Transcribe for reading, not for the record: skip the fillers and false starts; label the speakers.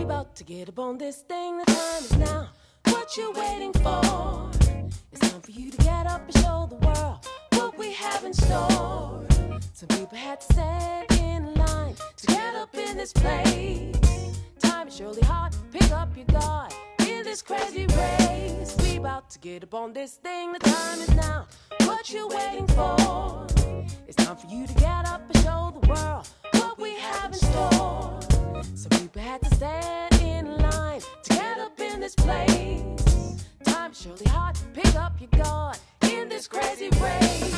Speaker 1: about to get up on this thing. The time is now. What you waiting for? It's time for you to get up and show the world what we have in store. Some people had to stand in line to get up in this place. Time is surely hard. Pick up your guard in this crazy race. We about to get up on this thing. The time is now. What you waiting for? It's time for you to get up and show the world what we have in store. Some people had to stand in line to get up in this place. Time is surely hard. Pick up your guard in this crazy race.